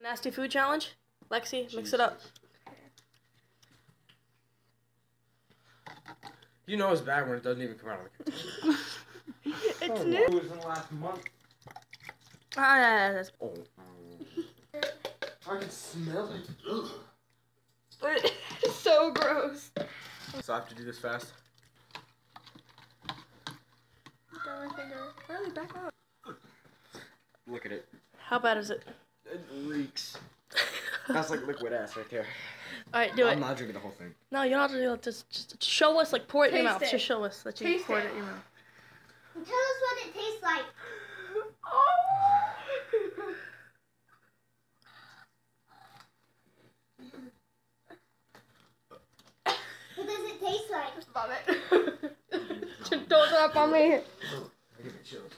Nasty food challenge? Lexi, mix it up. You know it's bad when it doesn't even come out of the container. It's new. It was in the last month. That's... Oh. I can smell it. It's so gross. So I have to do this fast. Got my finger. Really, back up. Look at it. How bad is it? It reeks. That's like liquid ass right there. Alright, do it. I'm not drinking the whole thing. No, you don't have to do it. Just show us, like, pour it in your Taste mouth. it. Just show us that you Taste poured it. it in your mouth. Tell us what it tastes like. What does it taste like? Stop it. Don't stop on me. Give me chills.